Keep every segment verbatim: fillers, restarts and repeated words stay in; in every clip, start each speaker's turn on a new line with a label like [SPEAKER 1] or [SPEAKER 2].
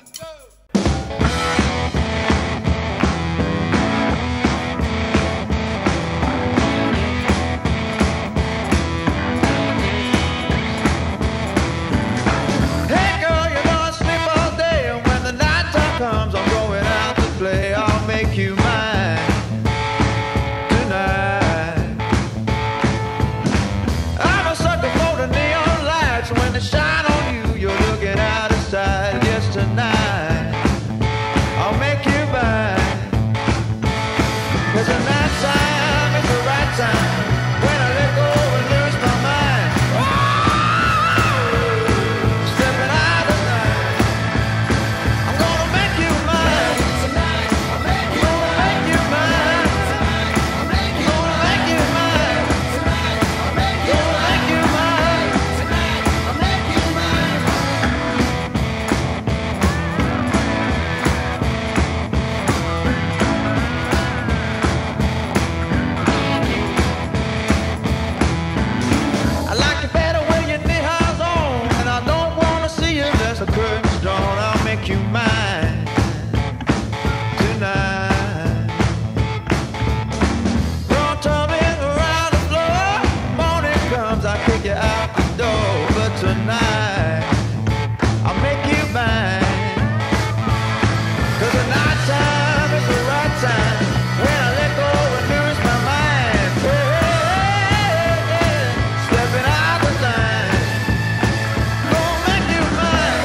[SPEAKER 1] You mine tonight. I'm a sucker for the neon lights. When they shine on you, you're looking out of sight. Yes, tonight I'll make you mine. 'Cause the night time is the right time. When I let go and lose my mind, stepping out of night, I'm gonna make you mine. The curtain's drawn, I'll make you mine tonight. Don't tumbling around the floor. Morning comes, I kick you out the door. But tonight I'll make you mine. 'Cause the night time is the right time. When I let go and lose my mind, hey, hey, stepping out the line, gonna make you mine.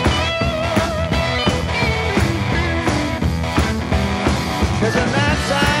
[SPEAKER 1] Cause the night time